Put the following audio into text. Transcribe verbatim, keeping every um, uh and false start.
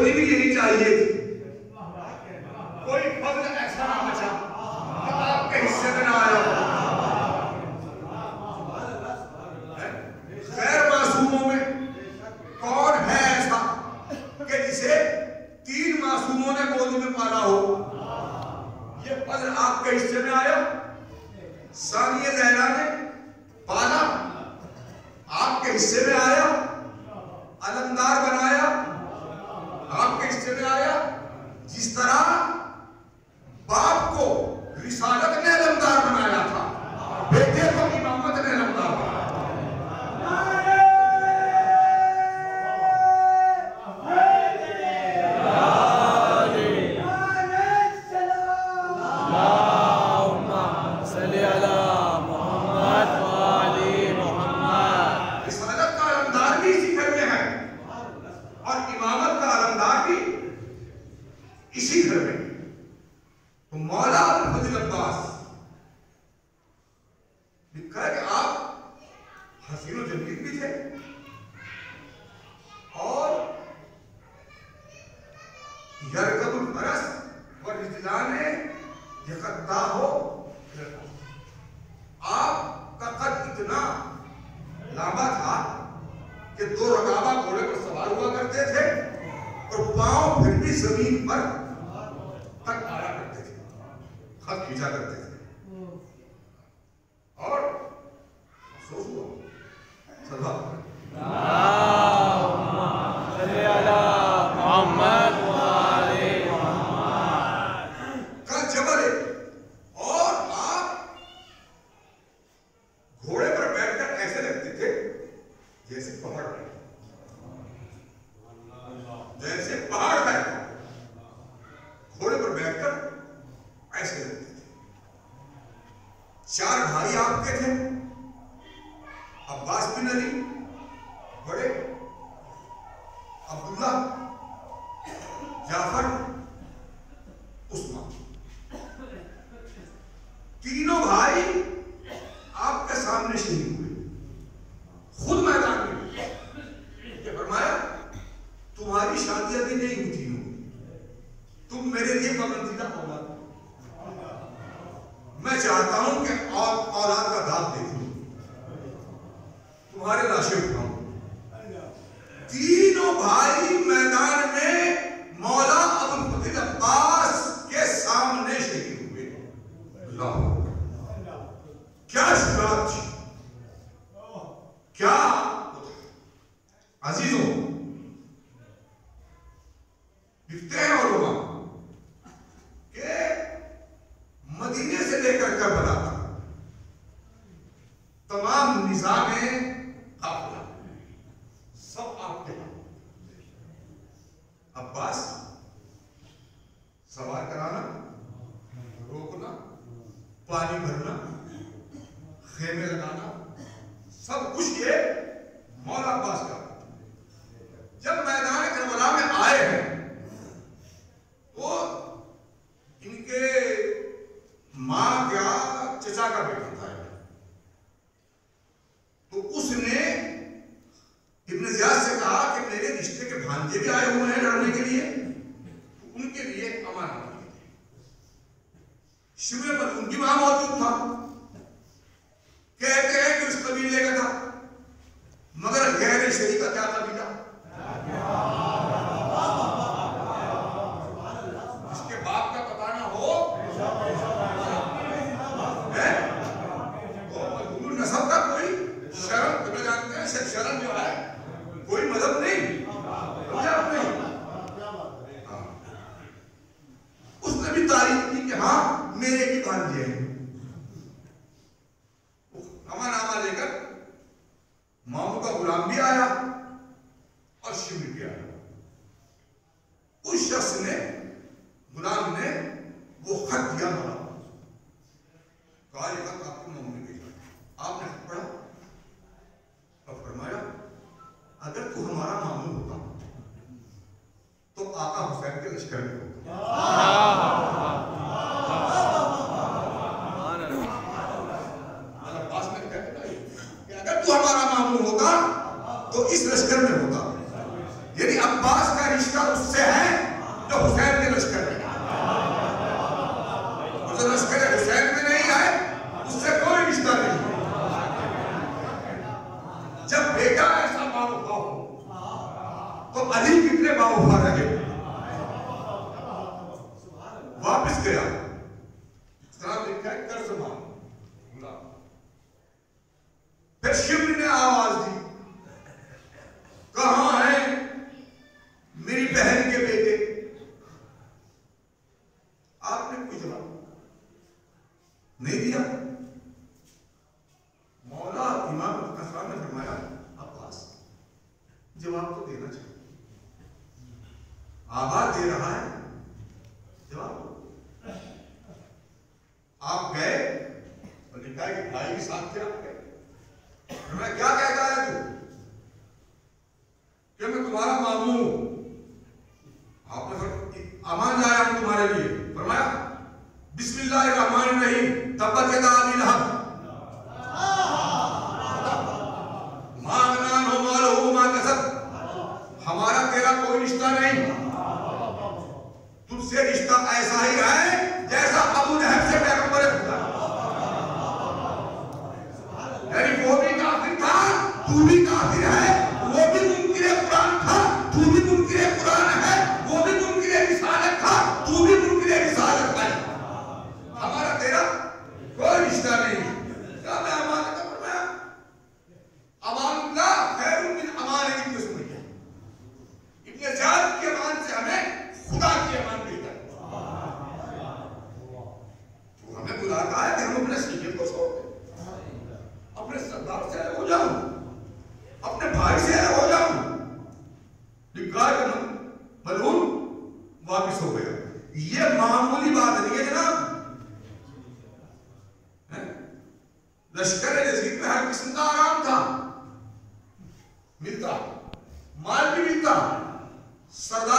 ہونی بھی یہی چاہیے تھی. کوئی فضل ایسا نہ بچا کہ آپ کے حصے میں نہ آیا. غیر معصوموں میں کون ہے ایسا کہ جسے تین معصوموں نے گود میں پالا ہو؟ یہ فضل آپ کے حصے میں آیا. ثانیہ زہرا نے پالا، آپ کے حصے میں آیا. علمدار بنایا، آپ کے حصے میں آیا. جس طرح باپ کو رسالت نے علمدار بنایا تھا، بیٹے کو امامت نے علمدار بنایا. اسی گھر میں تو مولا ابوالفضل عباس لکھا ہے کہ آپ حسین و جمیل بھی تھے اور یرکب الفرس ورجلان یخطاہ. آپ کا قد اتنا لمبا تھا کہ دو رکابہ گھوڑے پر سوار ہوا کرتے تھے اور پاؤں پھر بھی زمین پر تک آیا کرتے تھے، خط کھینچا کرتے تھے. اور افسوس ہوا صلی محمد کا جبل ہے. اور آپ گھوڑے پر بیٹھ کر ایسے لگتے تھے جیسے پہاڑ پر جیسے پہاڑ بیٹھ گھوڑے پر بیٹھ کر ایسے لگتے تھے. چار بھائی آپ کے تھے، عباس بن علی بڑے، عبداللہ، جعفر، عثمان. تینوں بھائی آپ کے سامنے شہید ہوئے خود میدان میں. یہ فرمایا تمہاری شادی ابھی نہیں ہوئی ہوں، تم میرے لیے پسندیدہ اولاد. میں چاہتا ہوں کہ اولاد کا داد دیکھوں، تمہارے لاشیں اٹھاؤں. تینوں بھائی میدان میں مولا ابوالفضل عباس کے سامنے شہید ہوئے. اللہ کیا شجاعت تھی، کیا عزیزوں. لکھتے ہیں علماء کہ مدینے سے لے کر کربلا تک تمام نظام قافلہ سب آپ کے عباس سوار کرانا، روکنا، پانی بھرنا، خیمے لگانا، سب کچھ یہ مولا عباس کا. جب میدان کربلا میں آئے ہیں تو ان کے ماں کیا چچا کا بیٹا تھا، تو اس نے ابن زیاد سے کہا کہ میرے رشتے کے بھانجے بھی آئے ہوئے ہیں لڑنے کے لیے، تو ان کے لیے امانت دی. شبر پر ان کی وہاں موجود تھا، کہتے ہیں کہ اس قبیلے کا تھا، مگر غیر شریک کا کیا قبیلہ، جس کے باپ کا پتہ نہ ہو مجبور نسب کا کوئی شرم. تمہیں جانتے ہیں شرم جو ہے کوئی مذہب نہیں، مذہب نہیں. اس نے بھی تعریف کی کہ ہاں میرے بھی بھانجے ہیں. نامہ نامہ لے کر ماموں کا غلام بھی آیا اور شبر بھی آیا. اس شخص نے، غلام نے وہ خط دیا مولا، کہا یہ خط آپ کو ماموں نے بھیجا. آپ نے خط پڑھا اور فرمایا اگر تو ہمارا ماموں ہوتا تو آقا حسین کے لشکر میں ہوتا. تو ہمارا ماموں ہوتا تو اس لشکر میں ہوتا. یعنی اب عباس کا رشتہ اس سے ہے جو حسین کے لشکر میں ہے، جو لشکر حسین میں نہیں ہے اس سے کوئی رشتہ نہیں۔ جب بیٹا ایسا باوفا ہو تو علی کتنے باوفا رہے؟ واپس گیا، اس طرح لکھا ہے قرض مانگ، پھر شبلی نے آواز دی، کہاں ہیں میری بہن کے بیٹے؟ آپ نے کوئی جواب نہیں دیا۔ مولا امام القاسم نے فرمایا عباس جواب تو دینا چاہیے، آواز دے رہا ہے جواب دو۔ آپ گئے اور لکھا ہے کہ بھائی کے ساتھ تھے، آپ گئے، میں کیا کہتا ہے تو کہ میں تمہارا ماموں ہوں، آپ نے امان لایا ہوں تمہارے لیے، فرمایا بسم اللہ الرحمن الرحیم تبت یدا ابی لہب ما اغنی عنہ مالہ وما کسب، ہمارا تیرا کوئی رشتہ نہیں، تجھ سے رشتہ ایسا ہی ہے جیسا ابو لہب سے پیغمبر خدا، یعنی وہ بھی کافر تھا تو بھی کافر ہے، وہ بھی منکر قرآن تھا تو بھی منکر قرآن ہے، وہ بھی منکر رسالت تھا تو بھی منکر رسالت ہے، ہمارا تیرا کوئی رشتہ نہیں۔ کیا میں امان کا فرمایا امان اللہ خیر من امان ابن سمیہ، ابن زیاد کی امان سے ہمیں خدا کی امان بہتر ہے۔ تو ہمیں بلاتا ہے کہ ہم اپنے سینے کو چھوڑ دیں، اپنے سردار سے الگ ہو جاؤں، اپنے بھائی سے الگ ہو جاؤں، لکھا ہے کہ ملعون واپس ہو گیا۔ یہ معمولی بات نہیں ہے جناب، لشکر یزید میں ہر قسم کا آرام تھا، ملتا مال بھی ملتا، سردار